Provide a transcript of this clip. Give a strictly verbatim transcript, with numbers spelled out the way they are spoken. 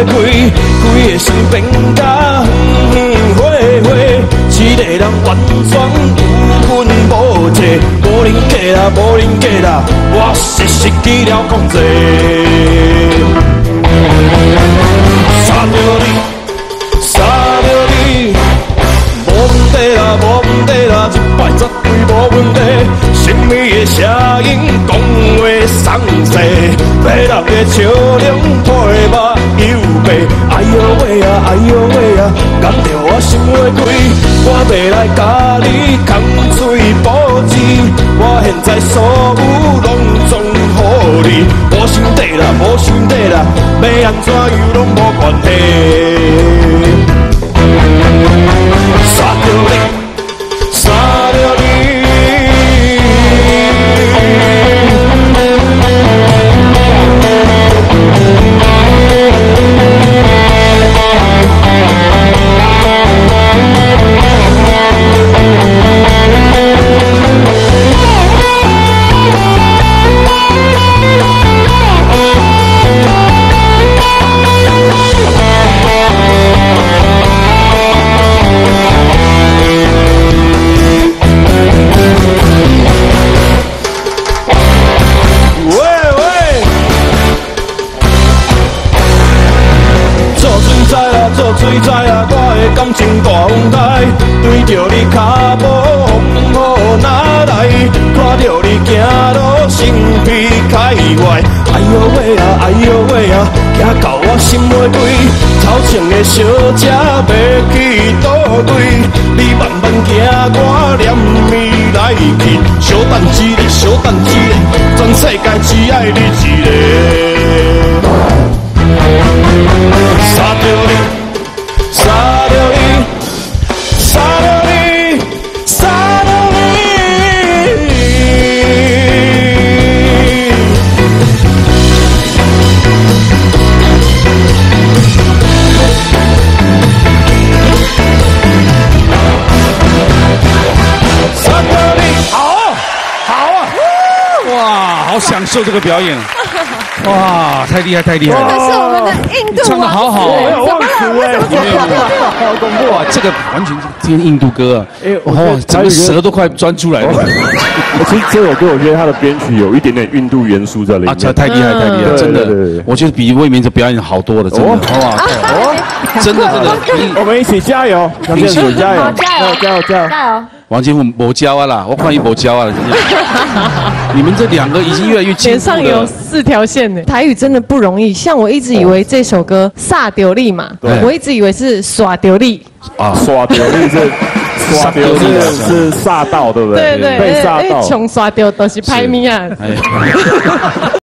开，规个心变甲远远火火，一个人完全有分无际，无人假啦，无人假啦，我是失去了控制。杀着你，杀着你，无问题啦，无问题啦，一摆绝对无问题。神秘的声音讲话送世，飞落的笑容配目又白。哎呦喂啊，哎呦喂啊，感着我心花开，我要来甲你空嘴保持。我现在所有拢总予你，无想底啦，无想底啦，要安怎样拢无关系。杀着你，杀着你。做水灾啊，我的感情大风台，对着你脚步风雨哪来？看着你行路心脾开怀，哎呦喂啊，哎呦喂啊，行到我心花开，头前的小姐要去倒对？你慢慢行，我念你来去，小等一个，小等一个，全世界只爱你一个。杀着你。杀了你，杀了你，杀了你！杀了你，好啊，好啊！ 哇，好享受这个表演。哇，太厉害，太厉害了！ 这是我们的印度， 唱得好好哦， 怎么了？为什么这样？ 好恐怖啊！这个完全是听印度歌啊！哎，哇，整个舌都快钻出来了。 其实这首歌，我觉得它的编曲有一点点印度元素在里面。 啊，太厉害，太厉害！真的，我觉得比魏明哲表演好多了，真的，好不好？真的，真的， 我们一起加油，杨建楚加油， 加油， 加油，加油！ 加油！ 王金富没教啊啦，我看你没教啊了，真的。你们这两个已经越来越进步了。 脸上有四条线呢。台语真的不容易，像我一直以为这首歌撒丢力嘛，我一直以为是耍丢力。 啊，耍丢力是耍丢力是煞到，对不对？ 对对， 被煞到， 穷耍丢都是拍咪啊。